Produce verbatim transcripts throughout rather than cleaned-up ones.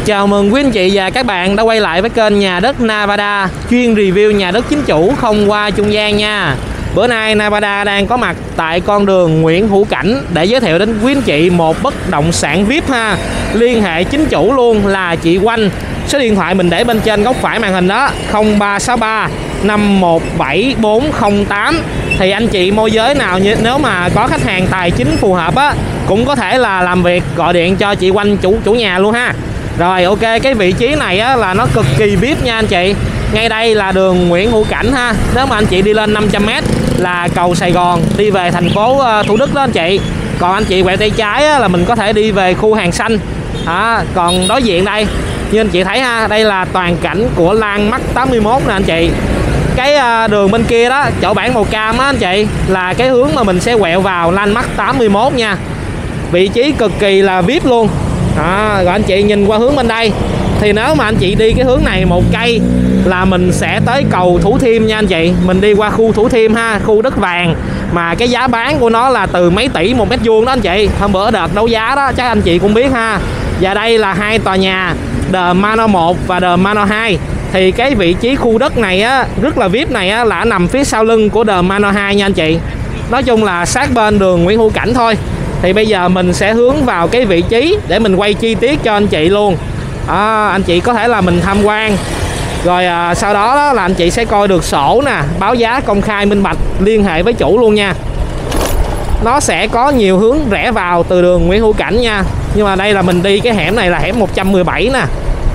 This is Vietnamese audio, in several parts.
Chào mừng quý anh chị và các bạn đã quay lại với kênh Nhà Đất Nevada, chuyên review nhà đất chính chủ không qua trung gian nha. Bữa nay Nevada đang có mặt tại con đường Nguyễn Hữu Cảnh để giới thiệu đến quý anh chị một bất động sản vi ai pi ha. Liên hệ chính chủ luôn là chị Oanh. Số điện thoại mình để bên trên góc phải màn hình đó, không ba sáu ba năm một bảy bốn không tám. Thì anh chị môi giới nào nếu mà có khách hàng tài chính phù hợp á, cũng có thể là làm việc gọi điện cho chị Oanh, chủ chủ nhà luôn ha. Rồi ok, cái vị trí này á, là nó cực kỳ vi ai pi nha anh chị. Ngay đây là đường Nguyễn Hữu Cảnh ha. Nếu mà anh chị đi lên năm trăm mét là cầu Sài Gòn, đi về thành phố Thủ Đức đó anh chị. Còn anh chị quẹo tay trái á, là mình có thể đi về khu Hàng Xanh à, còn đối diện đây như anh chị thấy ha, đây là toàn cảnh của Landmark tám mươi mốt nè anh chị. Cái đường bên kia đó, chỗ bảng màu cam á anh chị, là cái hướng mà mình sẽ quẹo vào Landmark tám mươi mốt nha. Vị trí cực kỳ là vi ai pi luôn. À, rồi anh chị nhìn qua hướng bên đây thì nếu mà anh chị đi cái hướng này một cây là mình sẽ tới cầu Thủ Thiêm nha anh chị. Mình đi qua khu Thủ Thiêm ha, khu đất vàng mà cái giá bán của nó là từ mấy tỷ một mét vuông đó anh chị. Hôm bữa đợt đấu giá đó chắc anh chị cũng biết ha. Và đây là hai tòa nhà The Manor một và The Manor hai. Thì cái vị trí khu đất này á, rất là vi ai pi này á, là nằm phía sau lưng của The Manor hai nha anh chị. Nói chung là sát bên đường Nguyễn Hữu Cảnh thôi. Thì bây giờ mình sẽ hướng vào cái vị trí để mình quay chi tiết cho anh chị luôn. À, anh chị có thể là mình tham quan. Rồi à, sau đó, đó là anh chị sẽ coi được sổ nè, báo giá công khai minh bạch, liên hệ với chủ luôn nha. Nó sẽ có nhiều hướng rẽ vào từ đường Nguyễn Hữu Cảnh nha. Nhưng mà đây là mình đi cái hẻm này là hẻm một trăm mười bảy nè.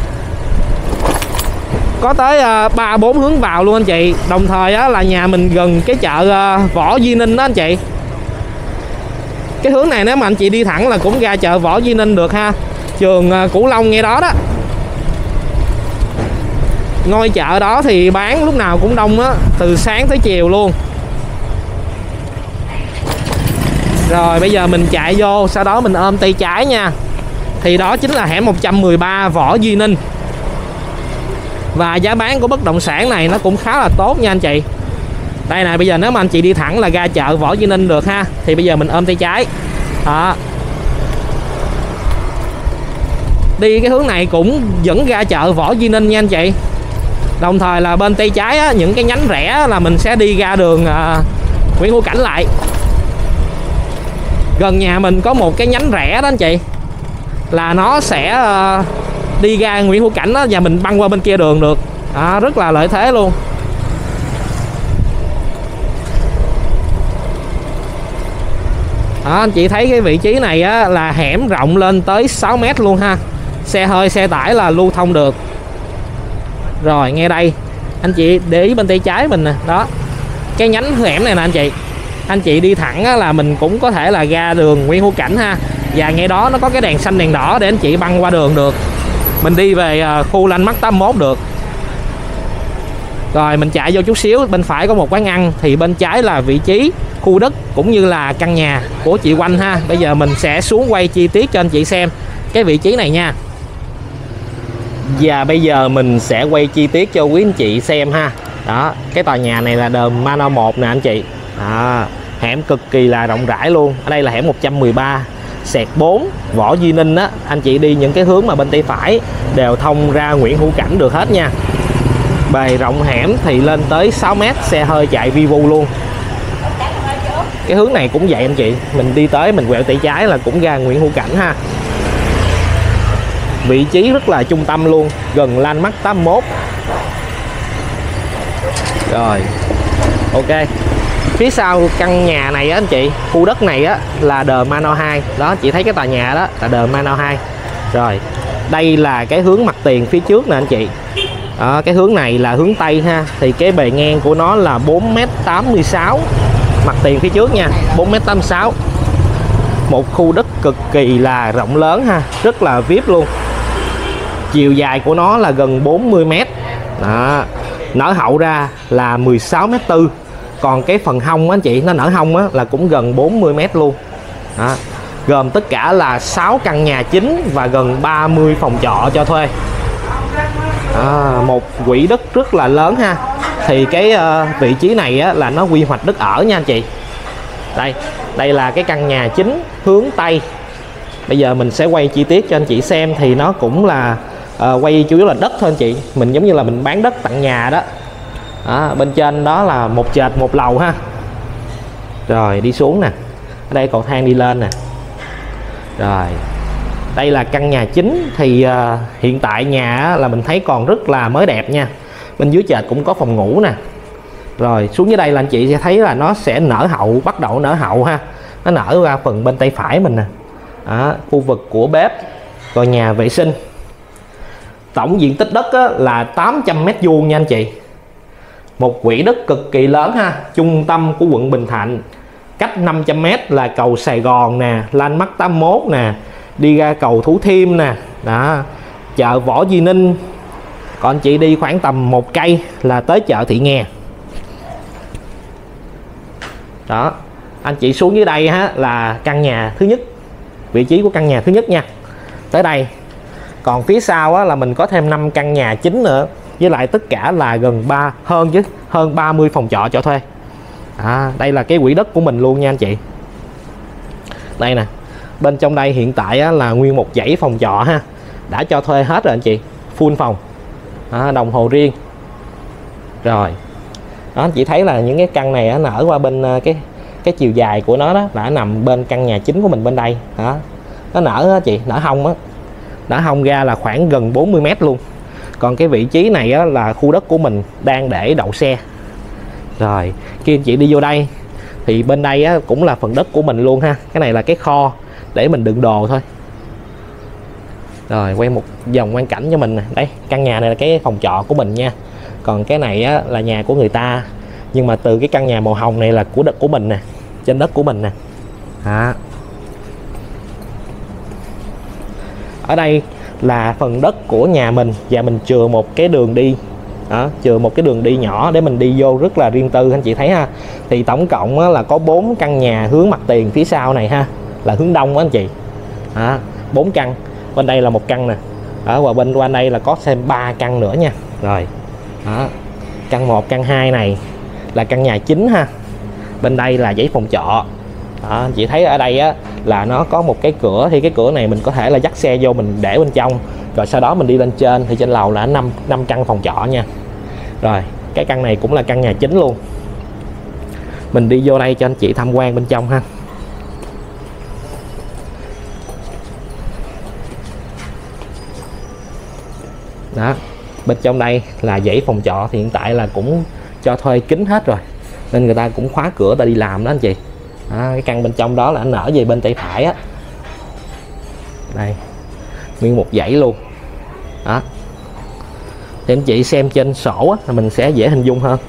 Có tới ba bốn hướng vào luôn anh chị. Đồng thời á, là nhà mình gần cái chợ à, Võ Duy Ninh đó anh chị. Cái hướng này nếu mà anh chị đi thẳng là cũng ra chợ Võ Duy Ninh được ha. Trường Cửu Long ngay đó đó. Ngôi chợ đó thì bán lúc nào cũng đông á, từ sáng tới chiều luôn. Rồi bây giờ mình chạy vô, sau đó mình ôm tay trái nha. Thì đó chính là hẻm một trăm mười ba Võ Duy Ninh. Và giá bán của bất động sản này nó cũng khá là tốt nha anh chị. Đây này, bây giờ nếu mà anh chị đi thẳng là ra chợ Võ Duy Ninh được ha. Thì bây giờ mình ôm tay trái đó. Đi cái hướng này cũng dẫn ra chợ Võ Duy Ninh nha anh chị. Đồng thời là bên tay trái á, những cái nhánh rẽ là mình sẽ đi ra đường à, Nguyễn Hữu Cảnh lại. Gần nhà mình có một cái nhánh rẽ đó anh chị, là nó sẽ à, đi ra Nguyễn Hữu Cảnh đó, và mình băng qua bên kia đường được à, rất là lợi thế luôn. Đó, anh chị thấy cái vị trí này á, là hẻm rộng lên tới sáu mét luôn ha. Xe hơi, xe tải là lưu thông được. Rồi ngay đây anh chị để ý bên tay trái mình nè. Đó, cái nhánh hẻm này nè anh chị. Anh chị đi thẳng á, là mình cũng có thể là ra đường Nguyễn Hữu Cảnh ha. Và ngay đó nó có cái đèn xanh đèn đỏ để anh chị băng qua đường được. Mình đi về khu Landmark tám mươi mốt được. Rồi mình chạy vô chút xíu, bên phải có một quán ăn. Thì bên trái là vị trí khu đất cũng như là căn nhà của chị Oanh ha. Bây giờ mình sẽ xuống quay chi tiết cho anh chị xem cái vị trí này nha. Và bây giờ mình sẽ quay chi tiết cho quý anh chị xem ha. Đó, cái tòa nhà này là The Manor một nè anh chị. Đó, hẻm cực kỳ là rộng rãi luôn. Ở đây là hẻm một trăm mười ba xẹt bốn Võ Duy Ninh á. Anh chị đi những cái hướng mà bên tay phải đều thông ra Nguyễn Hữu Cảnh được hết nha. Bề rộng hẻm thì lên tới sáu mét, xe hơi chạy vi vu luôn. Cái hướng này cũng vậy anh chị. Mình đi tới mình quẹo tay trái là cũng ra Nguyễn Hữu Cảnh ha. Vị trí rất là trung tâm luôn, gần Landmark tám mươi mốt. Rồi ok, phía sau căn nhà này á anh chị, khu đất này á là The Manor hai. Đó, chị thấy cái tòa nhà đó là The Manor hai. Rồi đây là cái hướng mặt tiền phía trước nè anh chị. Đó, cái hướng này là hướng Tây ha. Thì cái bề ngang của nó là bốn mét tám mươi sáu. Mặt tiền phía trước nha, bốn mét tám mươi sáu. Một khu đất cực kỳ là rộng lớn ha, rất là vi ai pi luôn. Chiều dài của nó là gần bốn mươi mét. Đó, nở hậu ra là mười sáu mét tư. Còn cái phần hông á anh chị, nó nở hông á là cũng gần bốn mươi mét luôn. Đó, gồm tất cả là sáu căn nhà chính và gần ba mươi phòng trọ cho thuê. À, một quỹ đất rất là lớn ha. Thì cái uh, vị trí này á, là nó quy hoạch đất ở nha anh chị. Đây, đây là cái căn nhà chính hướng Tây. Bây giờ mình sẽ quay chi tiết cho anh chị xem. Thì nó cũng là à, quay chủ yếu là đất thôi anh chị, mình giống như là mình bán đất tặng nhà đó. Đó, bên trên đó là một trệt một lầu ha. Rồi đi xuống nè, ở đây cầu thang đi lên nè. Rồi đây là căn nhà chính. Thì uh, hiện tại nhà là mình thấy còn rất là mới đẹp nha. Bên dưới trệt cũng có phòng ngủ nè. Rồi xuống dưới đây là anh chị sẽ thấy là nó sẽ nở hậu, bắt đầu nở hậu ha. Nó nở ra phần bên tay phải mình nè. Đó, khu vực của bếp, rồi nhà vệ sinh. Tổng diện tích đất á, là tám trăm mét vuông nha anh chị. Một quỹ đất cực kỳ lớn ha. Trung tâm của quận Bình Thạnh, cách năm trăm mét là cầu Sài Gòn nè, Landmark tám mốt nè, đi ra cầu Thủ Thiêm nè. Đó, chợ Võ Duy Ninh. Còn chị đi khoảng tầm một cây là tới chợ Thị Nghè. Đó, anh chị xuống dưới đây ha là căn nhà thứ nhất, vị trí của căn nhà thứ nhất nha. Tới đây còn phía sau á, là mình có thêm năm căn nhà chính nữa, với lại tất cả là gần ba hơn chứ hơn ba mươi phòng trọ cho thuê. À, đây là cái quỹ đất của mình luôn nha anh chị. Đây nè, bên trong đây hiện tại á, là nguyên một dãy phòng trọ ha, đã cho thuê hết rồi anh chị, full phòng. À, đồng hồ riêng. Rồi đó, anh chị thấy là những cái căn này á, nở qua bên cái cái chiều dài của nó đó đã nằm bên căn nhà chính của mình bên đây. Đó, nó nở á chị, nở hông á, nở hông ra là khoảng gần bốn mươi mét luôn. Còn cái vị trí này á, là khu đất của mình đang để đậu xe. Rồi khi anh chị đi vô đây thì bên đây á, cũng là phần đất của mình luôn ha. Cái này là cái kho để mình đựng đồ thôi. Rồi quay một vòng quang cảnh cho mình nè. Đây, căn nhà này là cái phòng trọ của mình nha. Còn cái này á, là nhà của người ta, nhưng mà từ cái căn nhà màu hồng này là của đất của mình nè, trên đất của mình nè. Đó. Ở đây là phần đất của nhà mình và mình chừa một cái đường đi. Đó, chừa một cái đường đi nhỏ để mình đi vô rất là riêng tư anh chị thấy ha. Thì tổng cộng á, là có bốn căn nhà hướng mặt tiền phía sau này ha, là hướng đông á anh chị. Đó, bốn căn. Bên đây là một căn nè. Ở và bên qua đây là có thêm ba căn nữa nha. Rồi. Đó. Căn một, căn hai này là căn nhà chính ha. Bên đây là dãy phòng trọ. Đó, anh chị thấy ở đây á là nó có một cái cửa, thì cái cửa này mình có thể là dắt xe vô mình để bên trong, rồi sau đó mình đi lên trên, thì trên lầu là năm năm căn phòng trọ nha. Rồi cái căn này cũng là căn nhà chính luôn. Mình đi vô đây cho anh chị tham quan bên trong ha. Đó, bên trong đây là dãy phòng trọ, thì hiện tại là cũng cho thuê kín hết rồi, nên người ta cũng khóa cửa ta đi làm đó anh chị. Đó, cái căn bên trong đó là nó nở về bên tay phải á. Đây, nguyên một dãy luôn. Đó, thì anh chị xem trên sổ á, là mình sẽ dễ hình dung hơn.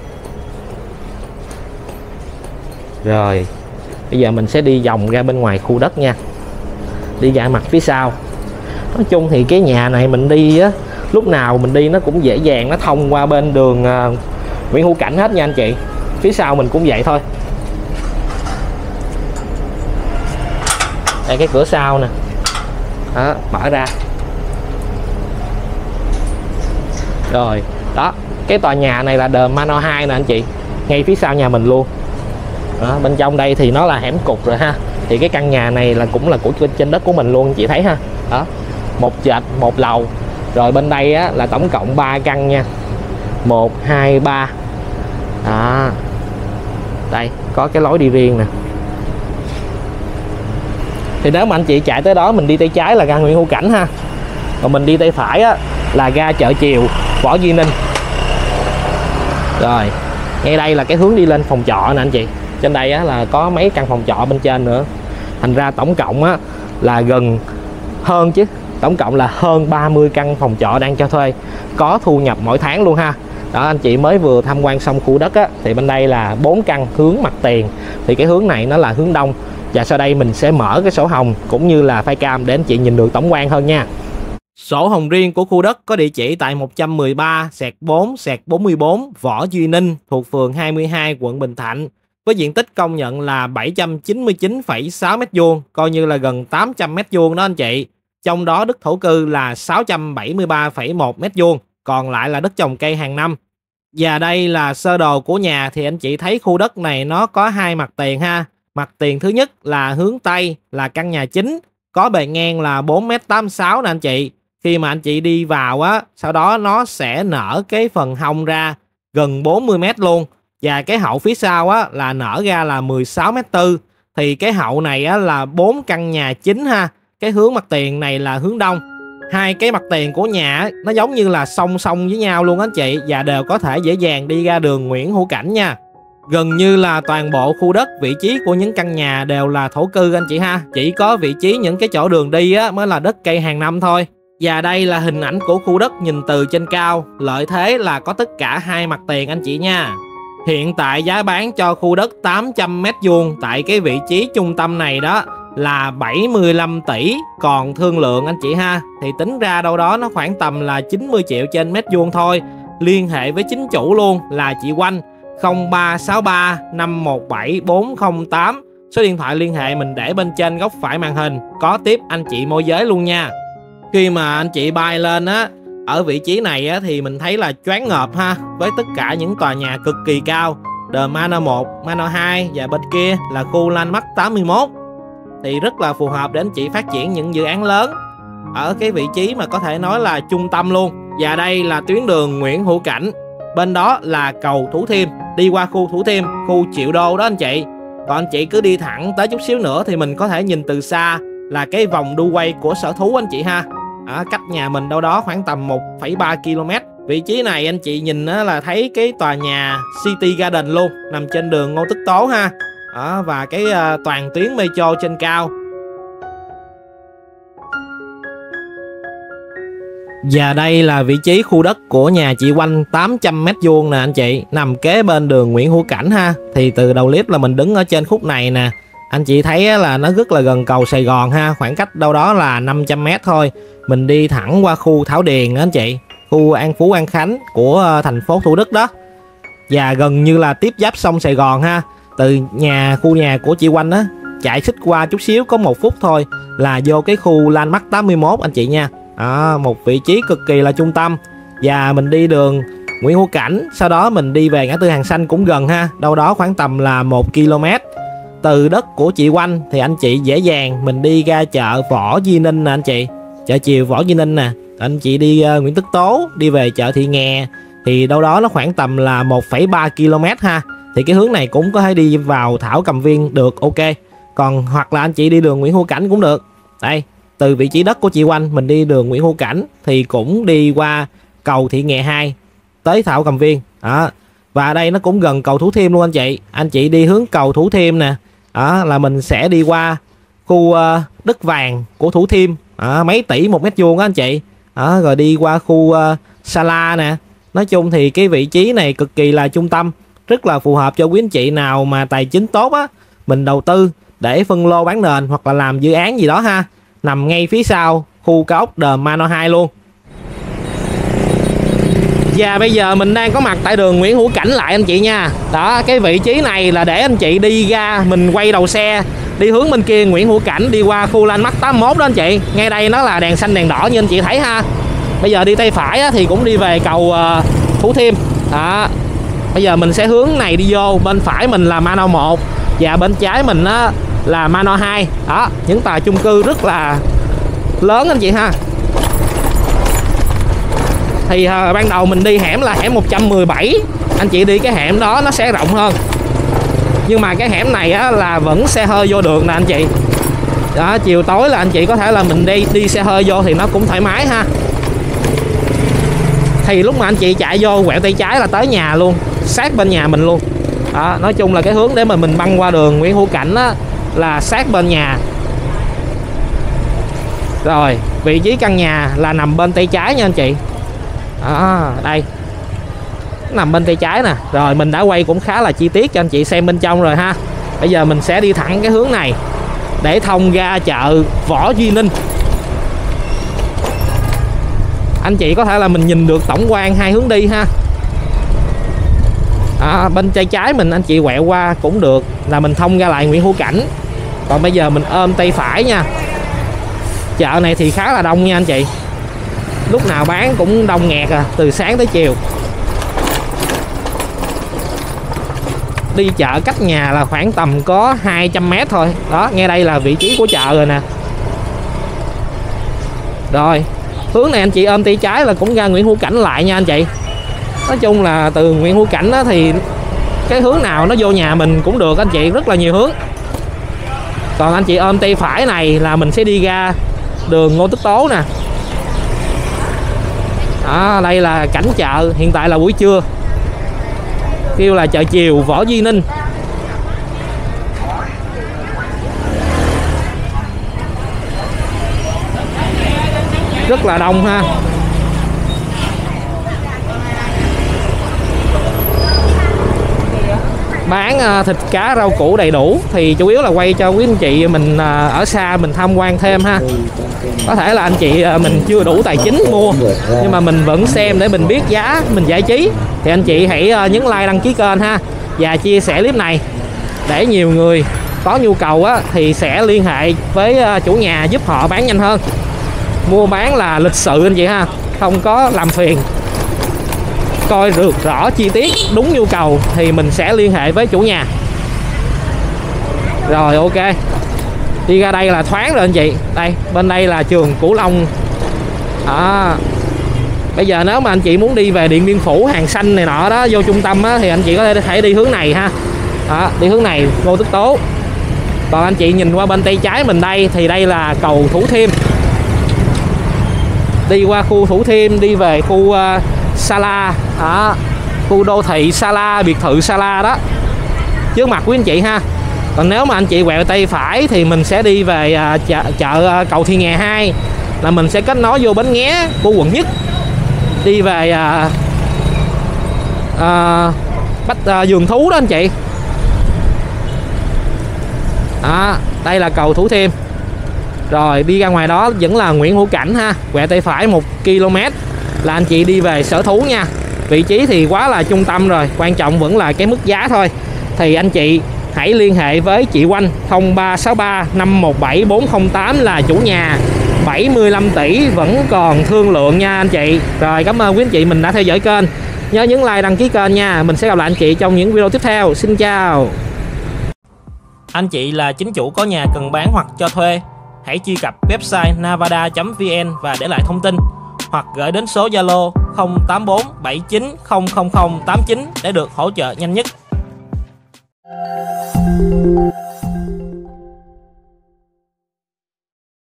Rồi bây giờ mình sẽ đi vòng ra bên ngoài khu đất nha, đi ra mặt phía sau. Nói chung thì cái nhà này mình đi á, lúc nào mình đi nó cũng dễ dàng, nó thông qua bên đường uh, Nguyễn Hữu Cảnh hết nha anh chị. Phía sau mình cũng vậy thôi. Đây cái cửa sau nè. Đó, mở ra. Rồi, đó, cái tòa nhà này là The Manor hai nè anh chị, ngay phía sau nhà mình luôn. Đó, bên trong đây thì nó là hẻm cục rồi ha. Thì cái căn nhà này là cũng là của trên đất của mình luôn anh chị thấy ha. Đó, một trệt, một lầu. Rồi bên đây á, là tổng cộng ba căn nha. Một, hai, ba. Đó. Đây, có cái lối đi riêng nè. Thì nếu mà anh chị chạy tới đó, mình đi tay trái là ga Nguyễn Hữu Cảnh ha. Còn mình đi tay phải á, là ga chợ chiều Võ Duy Ninh. Rồi, ngay đây là cái hướng đi lên phòng trọ nè anh chị. Trên đây á, là có mấy căn phòng trọ bên trên nữa. Thành ra tổng cộng á, là gần hơn chứ. Tổng cộng là hơn ba mươi căn phòng trọ đang cho thuê, có thu nhập mỗi tháng luôn ha. Đó, anh chị mới vừa tham quan xong khu đất á, thì bên đây là bốn căn hướng mặt tiền. Thì cái hướng này nó là hướng đông. Và sau đây mình sẽ mở cái sổ hồng cũng như là file cam để anh chị nhìn được tổng quan hơn nha. Sổ hồng riêng của khu đất có địa chỉ tại một trăm mười ba bốn bốn mươi bốn Võ Duy Ninh, thuộc phường hai mươi hai, quận Bình Thạnh, với diện tích công nhận là bảy trăm chín mươi chín phẩy sáu mét vuông, coi như là gần tám trăm mét vuông đó anh chị. Trong đó đất thổ cư là sáu trăm bảy mươi ba phẩy một mét vuông, còn lại là đất trồng cây hàng năm. Và đây là sơ đồ của nhà, thì anh chị thấy khu đất này nó có hai mặt tiền ha. Mặt tiền thứ nhất là hướng Tây, là căn nhà chính, có bề ngang là bốn mét tám mươi sáu nè anh chị. Khi mà anh chị đi vào á, sau đó nó sẽ nở cái phần hông ra gần bốn mươi mét luôn. Và cái hậu phía sau á là nở ra là mười sáu mét tư. Thì cái hậu này á là bốn căn nhà chính ha. Cái hướng mặt tiền này là hướng đông. Hai cái mặt tiền của nhà á, nó giống như là song song với nhau luôn anh chị, và đều có thể dễ dàng đi ra đường Nguyễn Hữu Cảnh nha. Gần như là toàn bộ khu đất, vị trí của những căn nhà đều là thổ cư anh chị ha. Chỉ có vị trí những cái chỗ đường đi á mới là đất cây hàng năm thôi. Và đây là hình ảnh của khu đất nhìn từ trên cao. Lợi thế là có tất cả hai mặt tiền anh chị nha. Hiện tại giá bán cho khu đất tám trăm mét vuông tại cái vị trí trung tâm này đó là bảy mươi lăm tỷ, còn thương lượng anh chị ha. Thì tính ra đâu đó nó khoảng tầm là chín mươi triệu trên mét vuông thôi. Liên hệ với chính chủ luôn là chị Oanh, không ba sáu ba năm một bảy bốn không tám. Số điện thoại liên hệ mình để bên trên góc phải màn hình, có tiếp anh chị môi giới luôn nha. Khi mà anh chị bay lên á, ở vị trí này á, thì mình thấy là choáng ngợp ha, với tất cả những tòa nhà cực kỳ cao. The Manor một, Manor hai và bên kia là khu Landmark tám mươi mốt. Thì rất là phù hợp để anh chị phát triển những dự án lớn ở cái vị trí mà có thể nói là trung tâm luôn. Và đây là tuyến đường Nguyễn Hữu Cảnh. Bên đó là cầu Thủ Thiêm, đi qua khu Thủ Thiêm, khu Triệu Đô đó anh chị. Còn anh chị cứ đi thẳng tới chút xíu nữa thì mình có thể nhìn từ xa là cái vòng đu quay của sở thú anh chị ha. À, cách nhà mình đâu đó khoảng tầm một phẩy ba ki lô mét. Vị trí này anh chị nhìn á, là thấy cái tòa nhà City Garden luôn, nằm trên đường Ngô Tức Tố ha. À, và cái uh, toàn tuyến metro trên cao. Và đây là vị trí khu đất của nhà chị Oanh tám trăm mét vuông nè anh chị, nằm kế bên đường Nguyễn Hữu Cảnh ha. Thì từ đầu clip là mình đứng ở trên khúc này nè. Anh chị thấy là nó rất là gần cầu Sài Gòn ha, khoảng cách đâu đó là năm trăm mét thôi. Mình đi thẳng qua khu Thảo Điền anh chị, khu An Phú An Khánh của thành phố Thủ Đức đó. Và gần như là tiếp giáp sông Sài Gòn ha. Từ nhà khu nhà của chị Oanh á, chạy xích qua chút xíu có một phút thôi là vô cái khu Landmark tám mươi mốt anh chị nha. À, một vị trí cực kỳ là trung tâm. Và mình đi đường Nguyễn Hữu Cảnh, sau đó mình đi về ngã tư Hàng Xanh cũng gần ha, đâu đó khoảng tầm là một ki lô mét. Từ đất của chị Oanh thì anh chị dễ dàng mình đi ra chợ Võ Duy Ninh nè anh chị, chợ chiều Võ Duy Ninh nè. Anh chị đi uh, Nguyễn Tất Tố, đi về chợ Thị Nghè thì đâu đó nó khoảng tầm là một phẩy ba ki lô mét ha. Thì cái hướng này cũng có thể đi vào Thảo Cầm Viên được, ok. Còn hoặc là anh chị đi đường Nguyễn Hữu Cảnh cũng được. Đây, từ vị trí đất của chị Oanh mình đi đường Nguyễn Hữu Cảnh thì cũng đi qua cầu Thị Nghè hai tới Thảo Cầm Viên đó. Và đây nó cũng gần cầu Thủ Thiêm luôn anh chị. Anh chị đi hướng cầu Thủ Thiêm nè, đó là mình sẽ đi qua khu uh, đất vàng của Thủ Thiêm, đó, mấy tỷ một mét vuông á anh chị. Đó, rồi đi qua khu uh, Sala nè. Nói chung thì cái vị trí này cực kỳ là trung tâm, rất là phù hợp cho quý anh chị nào mà tài chính tốt á, mình đầu tư để phân lô bán nền hoặc là làm dự án gì đó ha. Nằm ngay phía sau khu cao ốc The Manor hai luôn. Và bây giờ mình đang có mặt tại đường Nguyễn Hữu Cảnh lại anh chị nha. Đó, cái vị trí này là để anh chị đi ra, mình quay đầu xe đi hướng bên kia Nguyễn Hữu Cảnh, đi qua khu Landmark tám mươi mốt đó anh chị. Ngay đây nó là đèn xanh đèn đỏ như anh chị thấy ha. Bây giờ đi tay phải á, thì cũng đi về cầu uh, Thủ Thiêm. Đó. Bây giờ mình sẽ hướng này đi vô, bên phải mình là Manor một và bên trái mình á, là Manor hai. Đó, những tòa chung cư rất là lớn anh chị ha. Thì uh, ban đầu mình đi hẻm là hẻm một trăm mười bảy. Anh chị đi cái hẻm đó nó sẽ rộng hơn. Nhưng mà cái hẻm này á, là vẫn xe hơi vô được nè anh chị. Đó, chiều tối là anh chị có thể là mình đi đi xe hơi vô thì nó cũng thoải mái ha. Thì lúc mà anh chị chạy vô quẹo tay trái là tới nhà luôn, sát bên nhà mình luôn. Đó, nói chung là cái hướng để mà mình băng qua đường Nguyễn Hữu Cảnh á, là sát bên nhà. Rồi, vị trí căn nhà là nằm bên tay trái nha anh chị. Đó, đây nằm bên tay trái nè. Rồi mình đã quay cũng khá là chi tiết cho anh chị xem bên trong rồi ha. Bây giờ mình sẽ đi thẳng cái hướng này để thông ra chợ Võ Duy Ninh. Anh chị có thể là mình nhìn được tổng quan hai hướng đi ha. À, bên tay trái mình anh chị quẹo qua cũng được, là mình thông ra lại Nguyễn Hữu Cảnh. Còn bây giờ mình ôm tay phải nha. Chợ này thì khá là đông nha anh chị, lúc nào bán cũng đông nghẹt à, từ sáng tới chiều. Đi chợ cách nhà là khoảng tầm có hai trăm mét thôi. Đó, ngay đây là vị trí của chợ rồi nè. Rồi, Hướng này anh chị ôm tay trái là cũng ra Nguyễn Hữu Cảnh lại nha anh chị. Nói chung là từ Nguyễn Hữu Cảnh đó thì cái hướng nào nó vô nhà mình cũng được anh chị, rất là nhiều hướng. Còn anh chị ôm tay phải này là mình sẽ đi ra đường Ngô Tất Tố nè. Đó, đây là cảnh chợ, hiện tại là buổi trưa, kêu là chợ chiều Võ Duy Ninh. Rất là đông ha. Bán thịt cá rau củ đầy đủ, thì chủ yếu là quay cho quý anh chị mình ở xa mình tham quan thêm ha. Có thể là anh chị mình chưa đủ tài chính mua, nhưng mà mình vẫn xem để mình biết giá, mình giải trí, thì anh chị hãy nhấn like, đăng ký kênh ha, và chia sẻ clip này để nhiều người có nhu cầu á, thì sẽ liên hệ với chủ nhà giúp họ bán nhanh hơn. Mua bán là lịch sự anh chị ha, không có làm phiền. Coi được rõ chi tiết đúng nhu cầu thì mình sẽ liên hệ với chủ nhà. Rồi ok, đi ra đây là thoáng rồi anh chị. Đây, bên đây là trường Cửu Long. À, bây giờ nếu mà anh chị muốn đi về Điện Biên Phủ, Hàng Xanh này nọ đó, vô trung tâm á, thì anh chị có thể đi hướng này ha. Đó, đi hướng này Ngô Tất Tố. Còn anh chị nhìn qua bên tay trái mình đây thì đây là cầu Thủ Thiêm. Đi qua khu Thủ Thiêm, đi về khu uh, Sala, đó, khu đô thị Sala, biệt thự Sala đó, trước mặt quý anh chị ha. Còn nếu mà anh chị quẹo tay phải thì mình sẽ đi về uh, chợ, chợ uh, cầu Thị Nghè hai, là mình sẽ kết nối vô Bến Nghé của quận Nhất, đi về uh, uh, Bách uh, Vườn Thú đó anh chị. Đó, đây là cầu Thủ Thiêm. Rồi đi ra ngoài đó vẫn là Nguyễn Hữu Cảnh ha, quẹo tay phải một ki lô mét là anh chị đi về Sở Thú nha. Vị trí thì quá là trung tâm rồi, quan trọng vẫn là cái mức giá thôi. Thì anh chị hãy liên hệ với chị Oanh không ba sáu ba năm một bảy bốn không tám là chủ nhà. Bảy mươi lăm tỷ vẫn còn thương lượng nha anh chị. Rồi cảm ơn quý anh chị mình đã theo dõi kênh. Nhớ nhấn like, đăng ký kênh nha. Mình sẽ gặp lại anh chị trong những video tiếp theo. Xin chào. Anh chị là chính chủ có nhà cần bán hoặc cho thuê, hãy truy cập website navada chấm vn và để lại thông tin, hoặc gửi đến số Zalo không tám bốn bảy chín không không không tám chín để được hỗ trợ nhanh nhất.